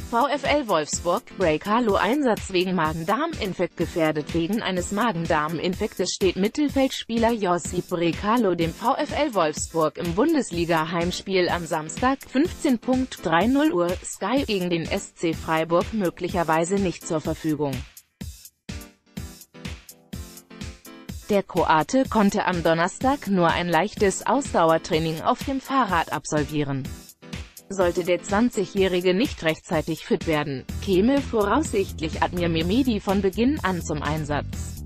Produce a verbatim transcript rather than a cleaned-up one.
VfL Wolfsburg, Brekalo Einsatz wegen Magen-Darm-Infekt gefährdet. Wegen eines Magen-Darm-Infektes steht Mittelfeldspieler Josip Brekalo dem VfL Wolfsburg im Bundesliga-Heimspiel am Samstag, fünfzehn Uhr dreißig Uhr, Sky, gegen den S C Freiburg möglicherweise nicht zur Verfügung. Der Kroate konnte am Donnerstag nur ein leichtes Ausdauertraining auf dem Fahrrad absolvieren. Sollte der zwanzigjährige nicht rechtzeitig fit werden, käme voraussichtlich Admir Mehmedi von Beginn an zum Einsatz.